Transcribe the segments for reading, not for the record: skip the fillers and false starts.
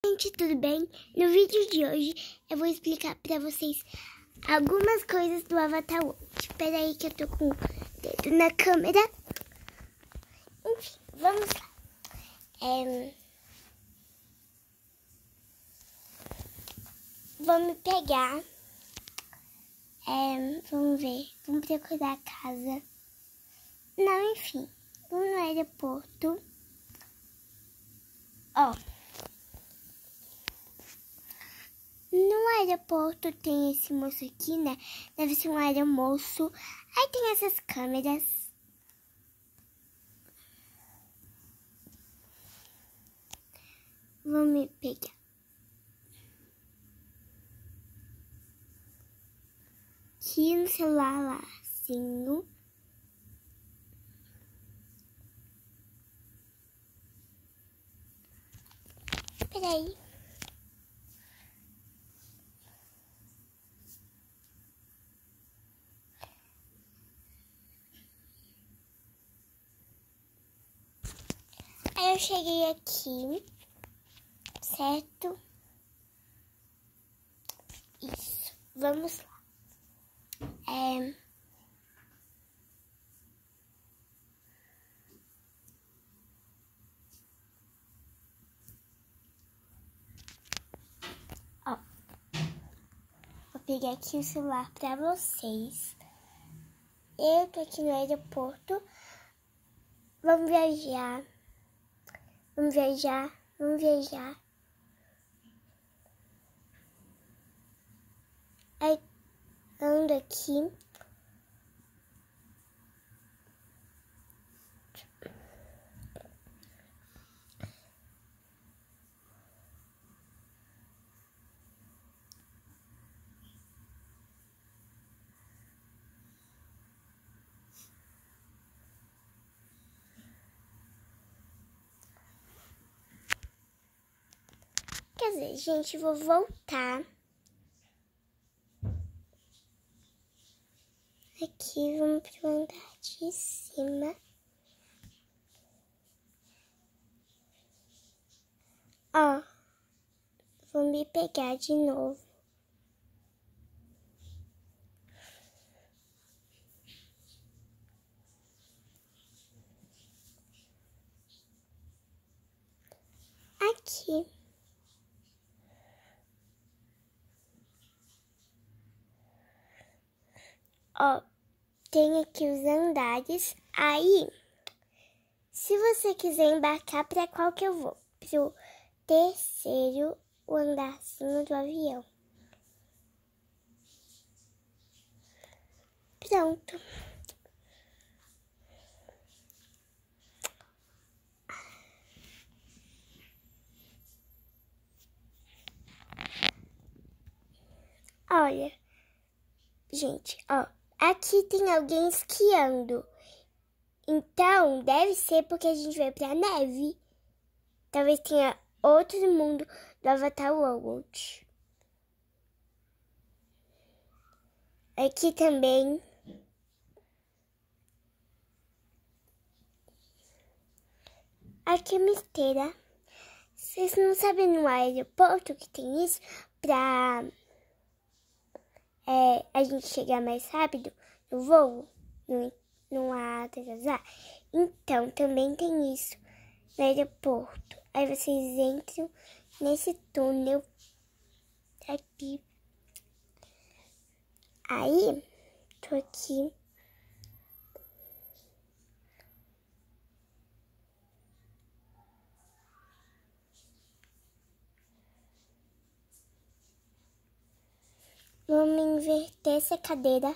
Gente, tudo bem? No vídeo de hoje eu vou explicar pra vocês algumas coisas do Avatar World. Espera aí que eu tô com o dedo na câmera. Enfim, vamos lá. Vamos pegar. Vamos ver. Vamos procurar a casa. Não, enfim. Vamos no aeroporto. Ó. No aeroporto tem esse moço aqui, né? Deve ser um aeromoço. Aí tem essas câmeras. Vamos pegar. Aqui no celular lacinho. Peraí. Aí eu cheguei aqui, certo? Isso, vamos lá. Ó, vou pegar aqui o celular pra vocês. Eu tô aqui no aeroporto. Vamos viajar. Vamos viajar. Vamos viajar. Aí, ando aqui. Quer dizer, gente, vou voltar. Aqui, vamos pro andar de cima. Ó, vou me pegar de novo. Aqui. Ó, tem aqui os andares. Aí, se você quiser embarcar, para qual que eu vou? Pro terceiro, o andarzinho do avião. Pronto. Olha, gente, ó, aqui tem alguém esquiando. Então, deve ser porque a gente vai pra neve. Talvez tenha outro mundo do Avatar World. Aqui também. Aqui é uma esteira. Vocês não sabem no aeroporto que tem isso pra a gente chegar mais rápido no voo, não atrasar? Então, também tem isso no aeroporto. Aí vocês entram nesse túnel aqui. Aí, tô aqui. Vamos inverter essa cadeira.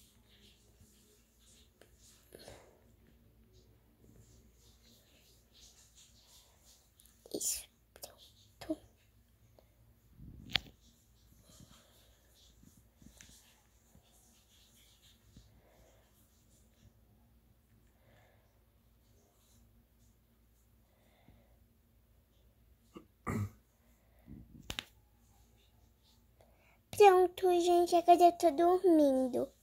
Isso, pronto. Pronto, gente, agora eu tô dormindo.